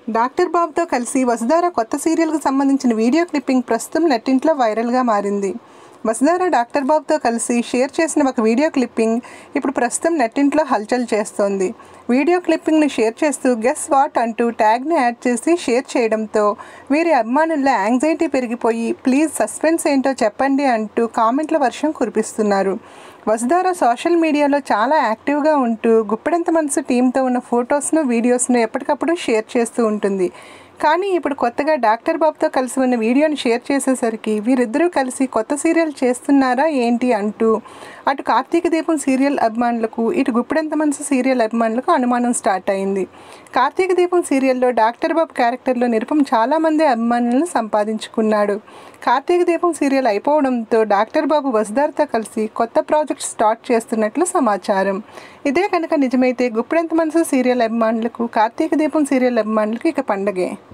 Doctor బాబుతో కలిసి వసుధార కొత్త సీరియల్కు సంబంధించిన వీడియో క్లిప్పింగ్ ప్రస్తుతం నెట్టింట్లో వైరల్గా మారింది. వసుధార డాక్టర్ బాబుతో కలిసి షేర్ చేసిన ఒక వీడియో క్లిప్పింగ్ ఇప్పుడు ప్రస్తుతం నెట్టింట్లో హల్చల్ చేస్తోంది. వీడియో క్లిప్పింగ్ని షేర్ చేస్తూ గెస్ వాట్ అంటూ ట్యాగ్ని యాడ్ చేసి షేర్ చేయడంతో వీరి అభిమానుల్లో యాంగ్జైటీ పెరిగిపోయి ప్లీజ్ సస్పెన్స్ ఏంటో చెప్పండి అంటూ కామెంట్ల వర్షం కురిపిస్తున్నారు. వసుధార సోషల్ మీడియాలో చాలా యాక్టివ్గా ఉంటూ గుప్పెడంత మనసు టీంతో ఉన్న ఫొటోస్ను వీడియోస్ను ఎప్పటికప్పుడు షేర్ చేస్తూ ఉంటుంది. కానీ ఇప్పుడు కొత్తగా డాక్టర్ బాబుతో కలిసి ఉన్న వీడియోని షేర్ చేసేసరికి వీరిద్దరూ కలిసి కొత్త సీరియల్ చేస్తున్నారా ఏంటి అంటూ అటు కార్తీక దీపం సీరియల్ అభిమానులకు ఇటు గుప్పెడంత మనసు సీరియల్ అభిమానులకు అనుమానం స్టార్ట్ అయింది. కార్తీక దీపం సీరియల్లో డాక్టర్ బాబు క్యారెక్టర్లో నిరుపమ్ చాలామంది అభిమానులను సంపాదించుకున్నాడు. కార్తీక దీపం సీరియల్ అయిపోవడంతో డాక్టర్ బాబు వసుధారతో కలిసి కొత్త ప్రాజెక్ట్ స్టార్ట్ చేస్తున్నట్లు సమాచారం. ఇదే కనుక నిజమైతే గుప్పెడంత మనసు సీరియల్ అభిమానులకు కార్తీక దీపం సీరియల్ అభిమానులకు ఇక పండగే.